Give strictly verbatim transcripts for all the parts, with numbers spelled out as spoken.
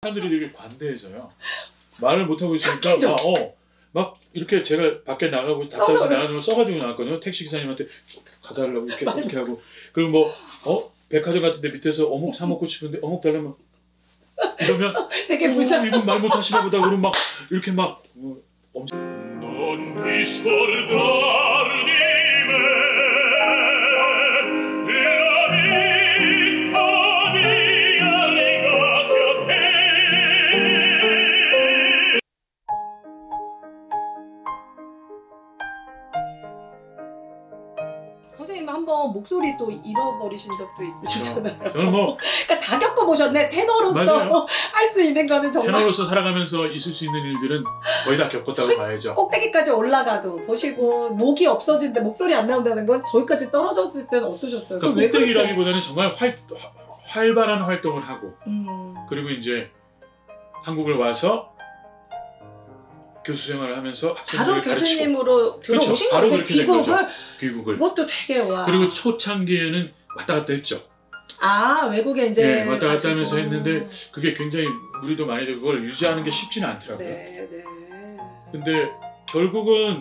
사람들이 되게 관대해져요. 말을 못하고 있으니까 막, 어, 막 이렇게 제가 밖에 나가고 답답해서 나가서 써가지고 나왔거든요. 택시기사님한테 가달라고 이렇게 어떻게 하고. 그리고 뭐 어? 백화점 같은 데 밑에서 어묵 사 먹고 싶은데 어묵 달라면 이러면 되게 불쌍. 이분 말 못하시나 보다. 그러면 막 이렇게 막 뭐, 엄청 Non ti scordar di me, la vita mia legata a te. 선생님 한번 목소리 또 잃어버리신 적도 있으시잖아요. 저는 뭐 그러니까 다 겪어보셨네. 테너로서 할 수 있는 거는 정말. 테너로서 살아가면서 있을 수 있는 일들은 거의 다 겪었다고 봐야죠. 꼭대기까지 올라가도 보시고 목이 없어진데 목소리 안 나온다는 건 저기까지 떨어졌을 때는 어떠셨어요? 그러니까 꼭대기라기보다는 정말 활, 활발한 활동을 하고 음. 그리고 이제 한국을 와서 교수 생활을 하면서 학생들을 바로 교수님으로 들어오신 그렇죠. 거죠? 귀국을? 귀국을. 그것도 되게 와. 그리고 초창기에는 왔다 갔다 했죠. 아 외국에 이제 네, 왔다 갔다 가시고. 하면서 했는데 그게 굉장히 무리도 많이 되고 그걸 유지하는 게 쉽지는 않더라고요. 네, 네. 근데 결국은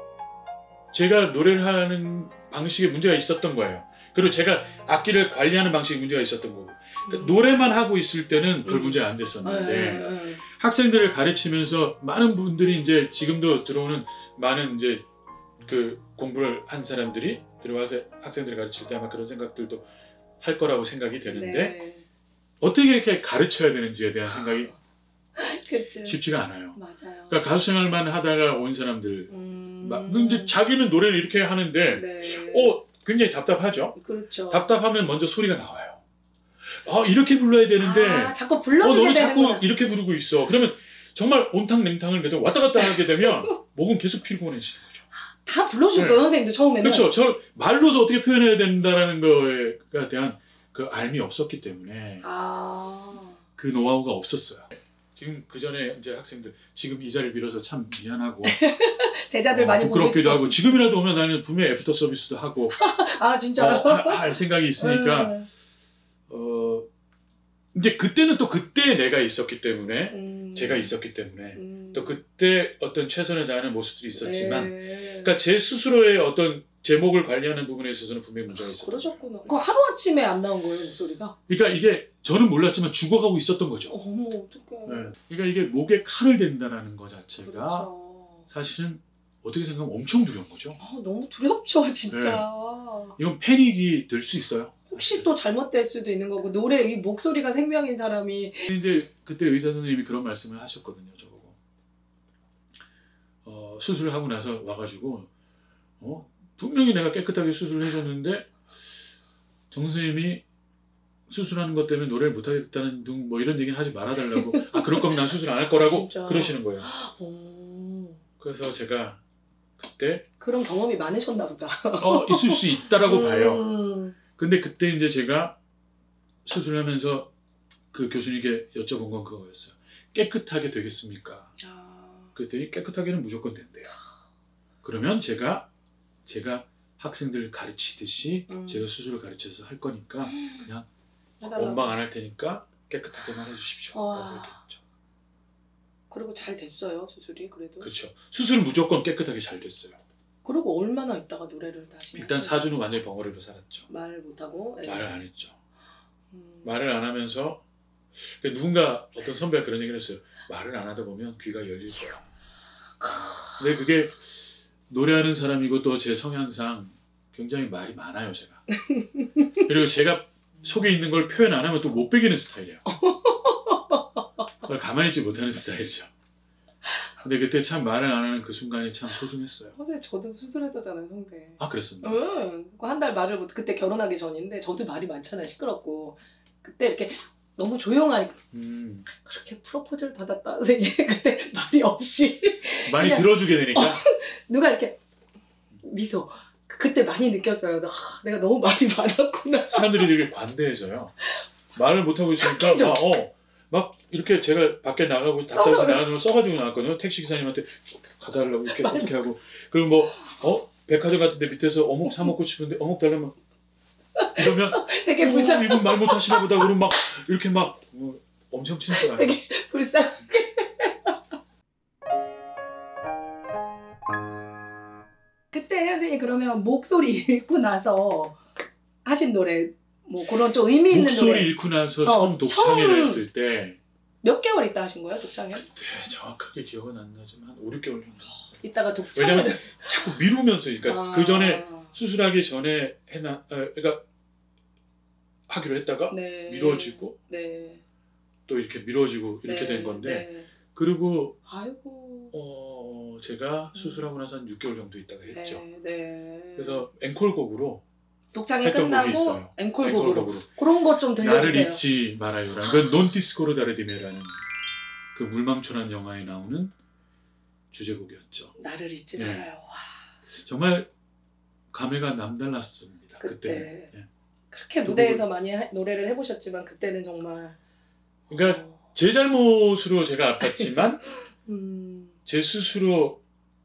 제가 노래를 하는 방식에 문제가 있었던 거예요. 그리고 제가 악기를 관리하는 방식에 문제가 있었던 거고 그러니까 음. 노래만 하고 있을 때는 별 문제가 안 됐었는데 네, 네. 학생들을 가르치면서 많은 분들이 이제 지금도 들어오는 많은 이제 그 공부를 한 사람들이 들어와서 학생들을 가르칠 때 아마 그런 생각들도 할 거라고 생각이 되는데 네. 어떻게 이렇게 가르쳐야 되는지에 대한 생각이 그치. 쉽지가 않아요. 맞아요. 그러니까 가수 생활만 하다가 온 사람들 음... 근데 자기는 노래를 이렇게 하는데 네. 어 굉장히 답답하죠. 그렇죠. 답답하면 먼저 소리가 나와요. 아 이렇게 불러야 되는데 아, 자꾸 불러주게 어, 너는 되는구나. 자꾸 이렇게 부르고 있어. 그러면 정말 온탕냉탕을 계속 왔다 갔다 하게 되면 목은 계속 피곤해지는 거죠. 다 불러주셨어요. 네. 선생님도 처음에는. 그렇죠. 저 말로서 어떻게 표현해야 된다는 거에 대한 그 알미 없었기 때문에 아... 그 노하우가 없었어요. 지금 그 전에 이제 학생들 지금 이 자리를 빌어서 참 미안하고 제자들 어, 많이 부끄럽기도 하고 지금이라도 오면 나는 분명히 애프터 서비스도 하고 아 진짜요? 어, 할 생각이 있으니까 음. 어 이제 그때는 또 그때 내가 있었기 때문에 음. 제가 있었기 때문에 음. 또 그때 어떤 최선을 다하는 모습들이 있었지만 네. 그러니까 제 스스로의 어떤 제목을 관리하는 부분에 있어서는 분명히 문제가 있었어요. 그러셨구나. 그 하루아침에 안 나온 거예요, 목소리가? 그러니까 이게 저는 몰랐지만 죽어가고 있었던 거죠. 어머, 어떡해. 네. 그러니까 이게 목에 칼을 댄다는 거 자체가 그렇죠. 사실은 어떻게 생각하면 엄청 두려운 거죠. 아, 너무 두렵죠, 진짜. 네. 이건 패닉이 될 수 있어요. 혹시 또 잘못될 수도 있는 거고 노래 이 목소리가 생명인 사람이 이제 그때 의사 선생님이 그런 말씀을 하셨거든요, 저보고. 어, 수술을 하고 나서 와가지고 어? 분명히 내가 깨끗하게 수술을 해줬는데 정 선생님이 수술하는 것 때문에 노래를 못하겠다는 둥 뭐 이런 얘기는 하지 말아달라고 아 그럴 거면 난 수술 안 할 거라고 진짜? 그러시는 거예요. 오. 그래서 제가 그때 그런 경험이 많으셨나 보다. 어 있을 수 있다라고 음. 봐요. 근데 그때 이제 제가 수술하면서 그 교수님께 여쭤본 건 그거였어요. 깨끗하게 되겠습니까? 아. 그랬더니 깨끗하게는 무조건 된대요. 그러면 제가 제가 학생들 가르치듯이 음. 제가 수술을 가르쳐서 할 거니까 그냥 원방 안 할 테니까 깨끗하게만 해주십시오. 그랬죠. 그리고 잘 됐어요, 수술이 그래도? 그렇죠. 수술은 무조건 깨끗하게 잘 됐어요. 그리고 얼마나 있다가 노래를 다시 일단 사 주는 완전히 벙어리로 살았죠. 말 못하고? 예. 말을 안 했죠. 음. 말을 안 하면서 누군가 어떤 선배가 그런 얘기를 했어요. 말을 안 하다 보면 귀가 열릴 거야. 근데 그게 노래하는 사람이고 또 제 성향상 굉장히 말이 많아요, 제가. 그리고 제가 속에 있는 걸 표현 안 하면 또 못 베기는 스타일이에요. 그걸 가만히 있지 못하는 스타일이죠. 근데 그때 참 말을 안 하는 그 순간이 참 소중했어요. 선생님 저도 수술했었잖아요, 성대. 아 그랬었나? 응. 한 달 말을 못 그때 결혼하기 전인데 저도 말이 많잖아요, 시끄럽고. 그때 이렇게 너무 조용하니까 음. 그렇게 프로포즈를 받았다 선생님. 그때 말이 없이 많이 그냥, 들어주게 되니까 어, 누가 이렇게 미소 그때 많이 느꼈어요. 아, 내가 너무 말이 많았구나. 사람들이 되게 관대해져요. 말을 못하고 있으니까 막, 어, 막 이렇게 제가 밖에 나가고 답답해서 나가서 써가지고 나왔거든요. 택시기사님한테 가달라고 이렇게 어떻게 하고 그리고 뭐 어? 백화점 같은 데 밑에서 어묵 사 먹고 싶은데 어묵 달라면 이러면 되게 불쌍. 어, 이분 말 못하시나 보다 그러면 막 이렇게 막 뭐, 엄청 친절하네. 되게 불쌍하게. 그때 선생님 그러면 목소리 잃고 나서 하신 노래 뭐 그런 좀 의미 있는 목소리 노래 잃고 나서 어, 처음 독창회를 처음- 했을 때 몇 개월 있다 하신 거예요 독창회? 그때 정확하게 기억은 안 나지만 한 오, 육 개월 정도. 이따가 독창회. 왜냐면 자꾸 미루면서 그러니까 아, 그 전에 수술하기 전에 해나 어, 그러니까 하기로 했다가 네. 미뤄지고 네. 또 이렇게 미뤄지고 이렇게 네. 된 건데 네. 그리고 아이고. 어 제가 수술하고 나서 한 육 개월 정도 있다가 했죠. 네. 네. 그래서 앵콜곡으로 독창회 했던 곡이 끝나고 있어요. 앵콜곡으로 앵콜곡으로 그런 것 좀 나를 들려주세요. 잊지 말아요라는 그 논디스코로 다르디메라는 그 물망초란 영화에 나오는 주제곡이었죠. 나를 잊지 네. 말아요. 와. 정말 감회가 남달랐습니다. 그때. 그때. 예. 그렇게 그 무대에서 많이 하- 노래를 해보셨지만 그때는 정말. 그러니까 어, 제 잘못으로 제가 아팠지만 음, 제 스스로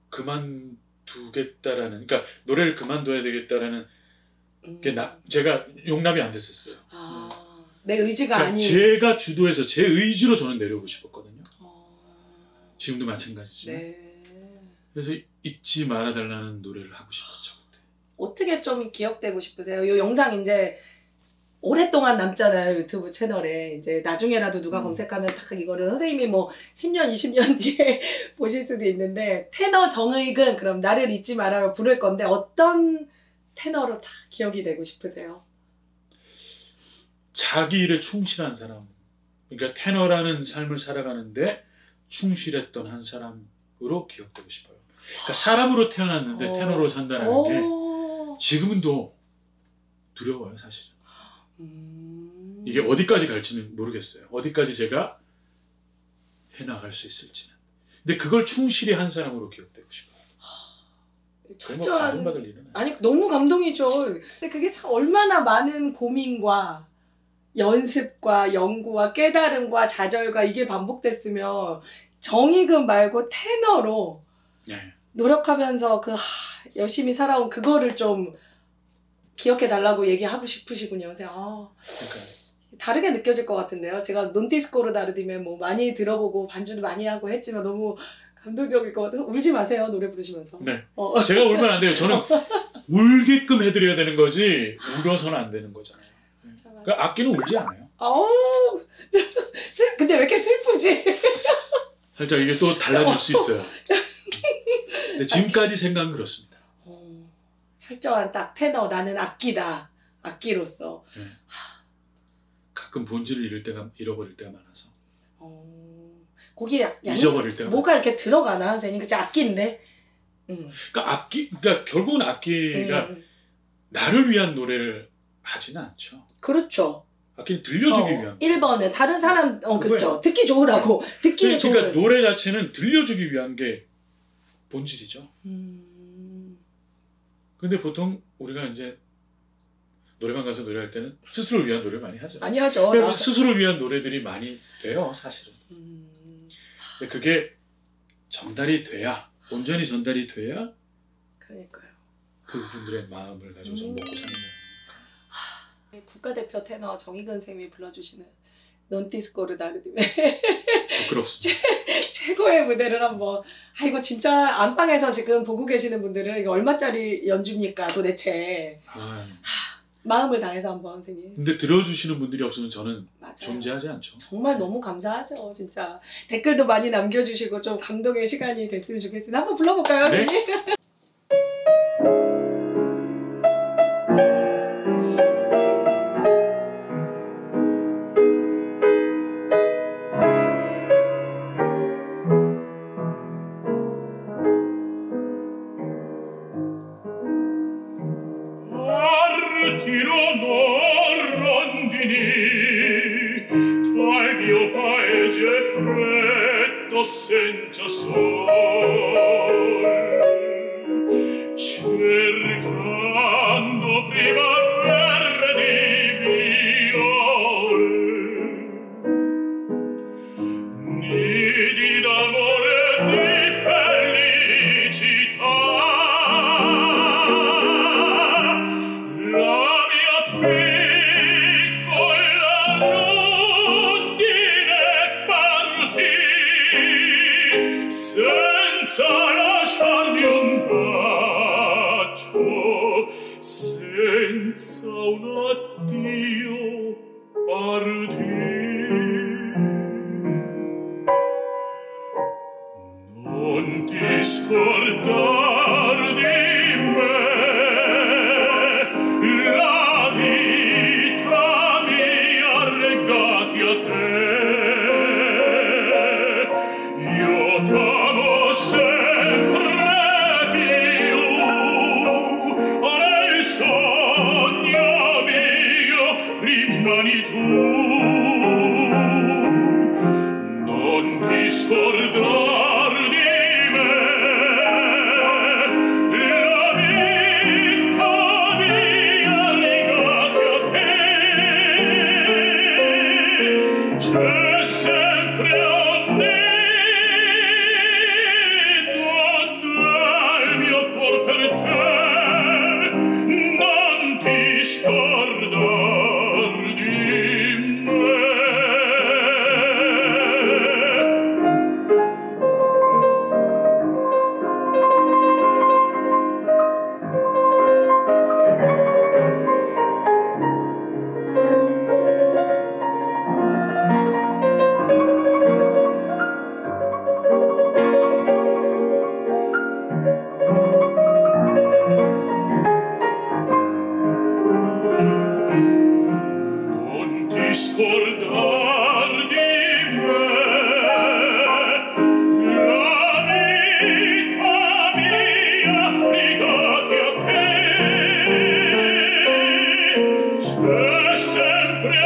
그만두겠다라는 그러니까 노래를 그만둬야 되겠다라는 음. 게 나, 제가 용납이 안 됐었어요. 아, 내 의지가 그러니까 아닌. 제가 주도해서 제 의지로 저는 내려오고 싶었거든요. 어, 지금도 마찬가지지만. 네. 그래서 잊지 말아달라는 노래를 하고 싶었죠. 그때. 어떻게 좀 기억되고 싶으세요? 이 영상 이제 오랫동안 남잖아요 유튜브 채널에. 이제 나중에라도 누가 음. 검색하면 딱 이거를 선생님이 뭐 십 년 이십 년 뒤에 보실 수도 있는데 테너 정의근 그럼 나를 잊지 말아요 부를 건데 어떤 테너로 다 기억이 되고 싶으세요? 자기 일에 충실한 사람. 그러니까 테너라는 삶을 살아가는데 충실했던 한 사람으로 기억되고 싶어요. 그러니까 사람으로 태어났는데 어. 테너로 산다는 게 오. 지금은 또 두려워요, 사실. 음. 이게 어디까지 갈지는 모르겠어요. 어디까지 제가 해나갈 수 있을지는. 근데 그걸 충실히 한 사람으로 기억되고 싶어요. 그걸 뭐 철저한 감동받을 일은 아니에요. 아니 너무 감동이죠. 근데 그게 참 얼마나 많은 고민과 연습과 연구와 깨달음과 좌절과 이게 반복됐으면 정의금 말고 테너로 네. 노력하면서 그 하, 열심히 살아온 그거를 좀 기억해 달라고 얘기하고 싶으시군요. 선생님. 아, 그러니까 다르게 느껴질 것 같은데요. 제가 논디스코로 다르디면 뭐 많이 들어보고 반주도 많이 하고 했지만 너무 감동적일 것 같아서 울지 마세요. 노래 부르시면서. 네. 어. 제가 울면 안 돼요. 저는 울게끔 해드려야 되는 거지 울어서는 안 되는 거잖아요. 그 악기는 울지 않아요. 어우, 슬, 근데 왜 이렇게 슬프지? 살짝 이게 또 달라질 수 있어요. 근데 지금까지 생각은 그렇습니다. 어, 철저한 딱 테너 나는 악기다. 악기로서. 네. 가끔 본질을 잃을 때가 잃어버릴 때가 많아서 어, 거기에 약, 양, 잊어버릴 때가 뭐가 이렇게 들어가나 선생님? 그치 악기인데. 음. 많아요. 그러니까 악기, 그러니까 결국은 악기가 음. 나를 위한 노래를 하지는 않죠. 그렇죠. 악기는 들려주기 어, 위한. 일 번은 다른 사람 어 그거예요. 그렇죠. 듣기 좋으라고. 듣기 좋은. 그러니까 노래 자체는 들려주기 위한 게 본질이죠. 음. 근데 보통 우리가 이제 노래방 가서 노래할 때는 스스로를 위한 노래 많이 하죠. 많이 하죠. 그러니까 나. 스스로를 위한 노래들이 많이 돼요, 사실은. 음. 근데 그게 전달이 돼야, 온전히 전달이 돼야 그러니까요. 그분들의 마음을 가지고서 음. 먹고 사는 거예요. 국가대표 테너 정희근 쌤이 불러주시는 논디스코르 다르디메 부끄럽습니다. 최고의 무대를 한번. 아 이거 진짜 안방에서 지금 보고 계시는 분들은 이거 얼마짜리 연주입니까 도대체. 아, 마음을 다해서 한번 선생님. 근데 들어주시는 분들이 없으면 저는 맞아요. 존재하지 않죠. 정말 너무 감사하죠 진짜. 댓글도 많이 남겨주시고 좀 감동의 시간이 됐으면 좋겠습니다. 한번 불러볼까요 네. 선생님? Partiro non rondini dal mio paese freddo senza sol, cercando primavere di viole, nidi d'amore e di felicità. La mia piccola rondine scordar di me, la vita mia regati a te. Io t'amo sempre più, nel sogno mio rimani tu. Non ti scordar di me, la vita mia legati a te. C'è sempre annedo del mio cor per te, non ti scordar di me. Non ti scordar di me, la vita mia legati a te. C'è sempre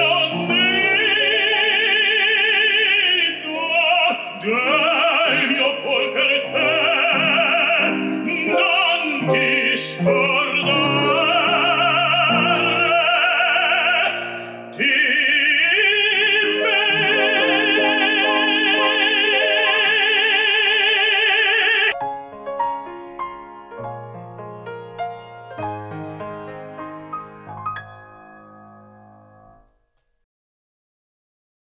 annedo del mio cor per te, non ti scordar